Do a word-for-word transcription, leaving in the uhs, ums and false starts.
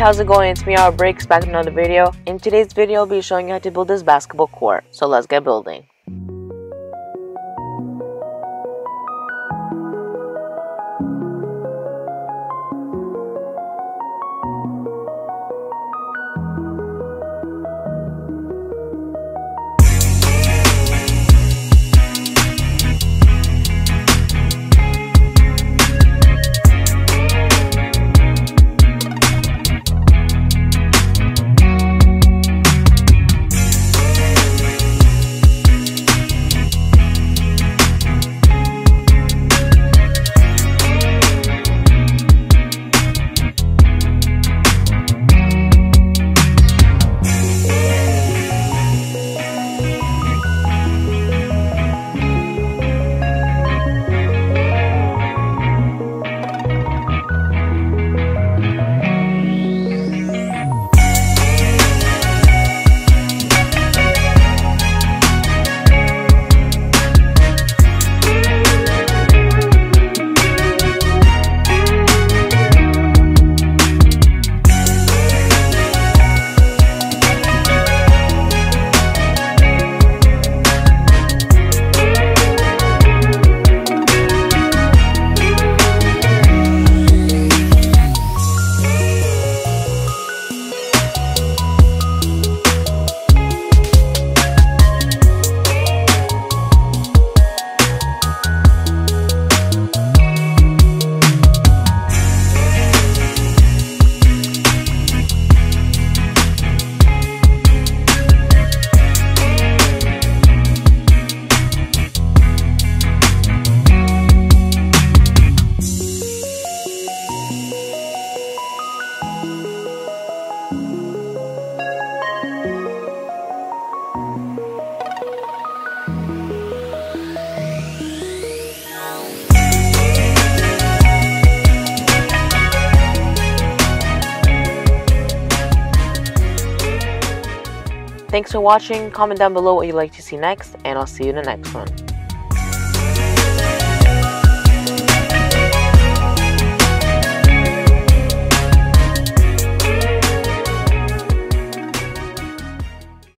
how's it going? It's me, Outbreaks, back with another video. In today's video, I'll be showing you how to build this basketball court. So let's get building. Thanks for watching. Comment down below what you'd like to see next, and I'll see you in the next one.